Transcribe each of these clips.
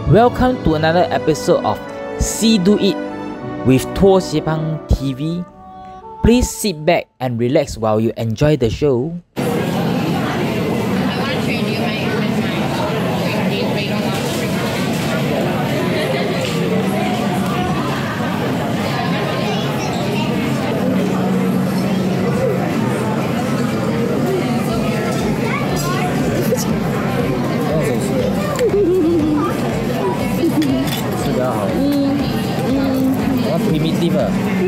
Welcome to another episode of See Do It with Tuo Xie TV. Please sit back and relax while you enjoy the show. Primitive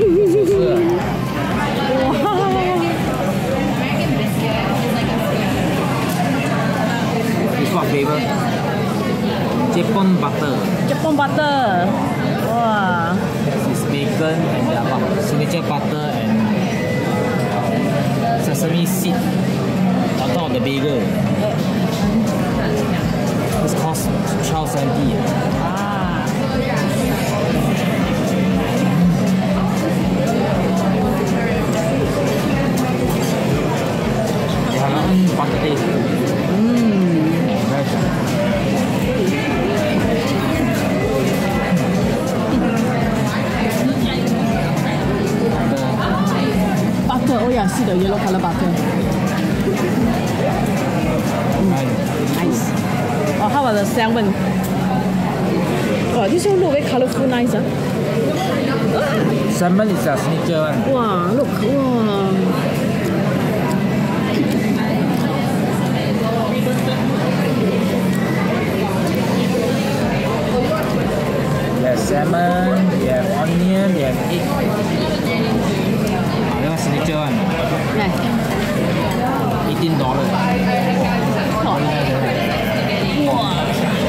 It's what flavor? Japan butter. Japan butter. Wow. This is bacon and signature butter and sesame seed on top of the bagel. This costs $12.70. Butter taste. Butter, oh yeah, see the yellow color butter. Nice. Oh, how about the salmon? Oh, this one look very colorful, nice. Salmon is a signature one. Wow, look, wow. Salmon, we have onion, we have egg. That was signature one. Yeah. $18. Wow.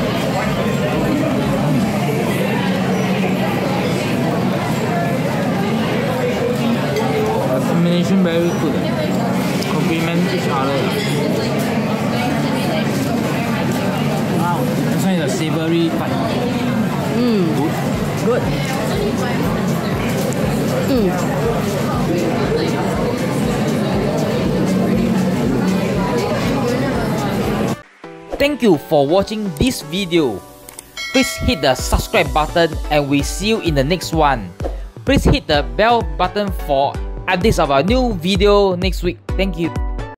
The combination very good. Complement each other. Wow, this one is a savory part. Good. Thank you for watching this video. Please hit the subscribe button and we see you in the next one. Please hit the bell button for updates of our new video next week. Thank you.